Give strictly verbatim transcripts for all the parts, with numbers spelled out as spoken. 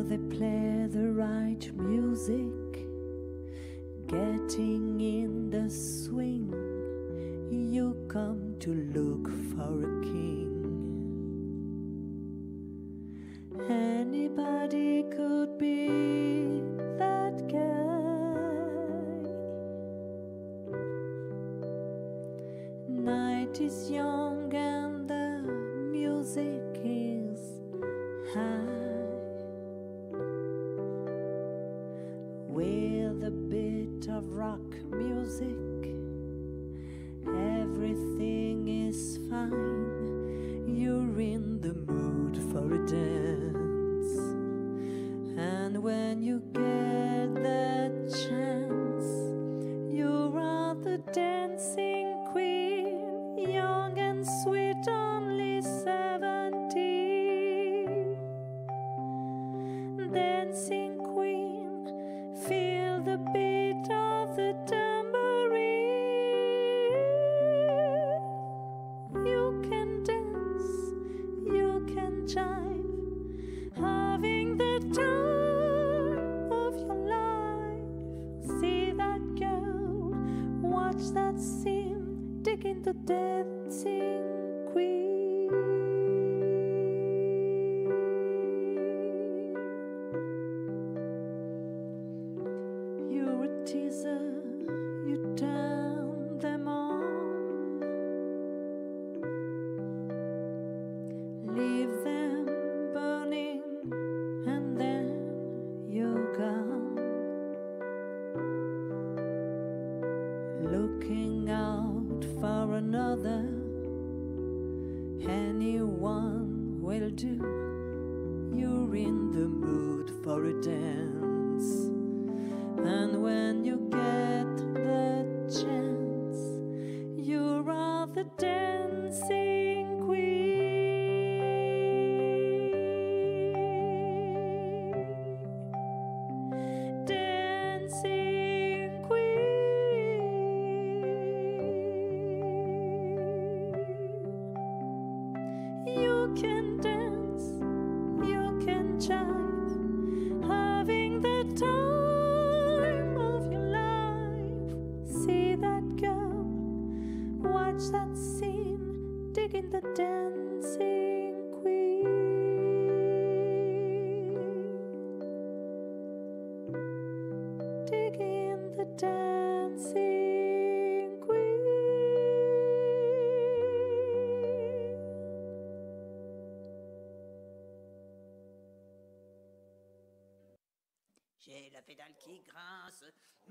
they play the right music, getting in the swing, you come to look for a king. Anybody could be that guy. Night is young and the music is high, with a bit of rock music, everything is fine. You're in the mood for a dance, and when you get the chance, you are the dancing queen, young and sweet, only seventeen. Dancing queen, feel the beat of the tambourine. You can dance, you can jive, having the time of your life. See that girl, watch that scene, dig into dancing queen. You're a teaser, you turn them on, leave them burning, and then you're gone. Looking out for another, anyone will do. You're in the mood for a dance, and when you get the chance, you are the dancing queen. Dancing queen. You can dance, you can jive, having the time of your life. See that girl, watch that scene, dig in the dancing queen. Dig in the dancing queen. J'ai la pédale qui grince.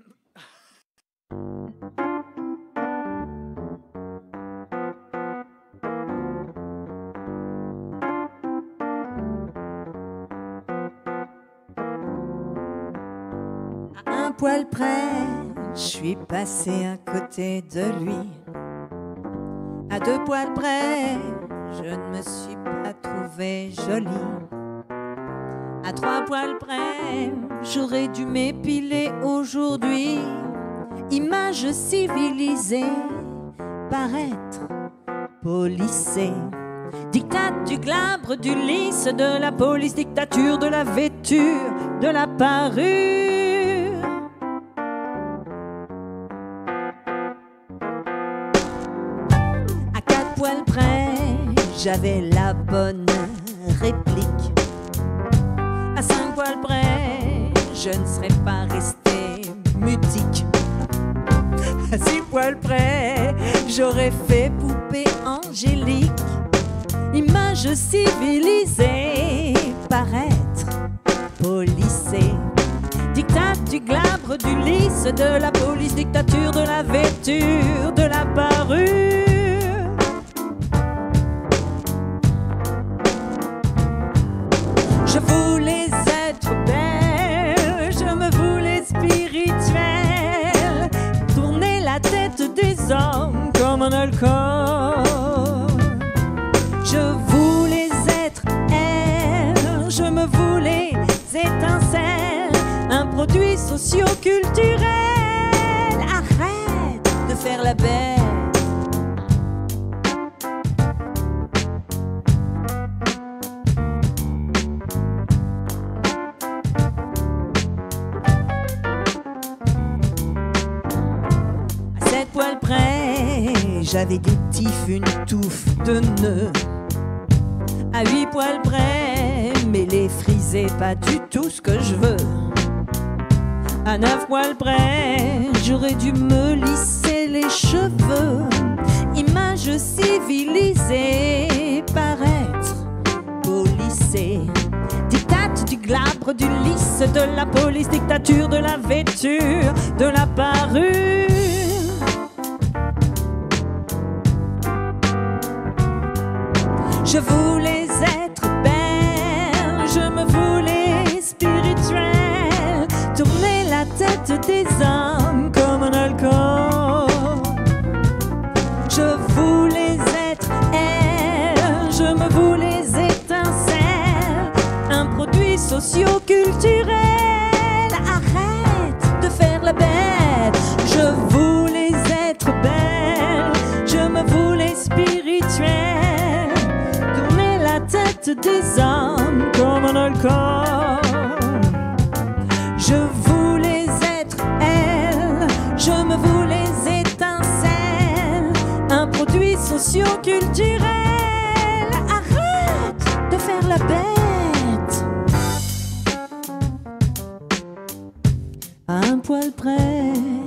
À un poil près, je suis passé à côté de lui. À deux poils près, je ne me suis pas trouvée jolie. À trois poils près, j'aurais dû m'épiler aujourd'hui. Image civilisée, paraître policée. Dictat du glabre, du lisse, de la police, dictature de la vêture, de la parure. À quatre poils près, j'avais la bonne réplique. À cinq poils près, je ne serais pas restée mutique. À six poils près, j'aurais fait poupée angélique. Image civilisée, paraître policée. Dictat du glabre, du lisse, de la police, dictature de la vêture, de la parure. Je voulais être belle, je me voulais spirituelle, tourner la tête des hommes comme un alcool. Je voulais être elle, je me voulais étincelle, un produit socio-culturel. Arrête de faire la bête. J'avais des tifs, une touffe de nœuds à huit poils près, mais les friser pas du tout ce que je veux. À neuf poils près, j'aurais dû me lisser les cheveux. Image civilisée, paraître polissée. Dictate du glabre, du lisse, de la police, dictature de la vêture, de la parure. Je voulais être belle, je me voulais spirituelle, tourner la tête des hommes comme un alcool. Je voulais être elle, je me voulais étincelle, un produit socio-culturel. Arrête de faire la belle. Je voulais être belle, je me voulais spirituelle, tourner la tête des hommes comme un alcool. Je voulais être elle, je me voulais étincelle, un produit socio-culturel. Arrête de faire la bête. À un poil près,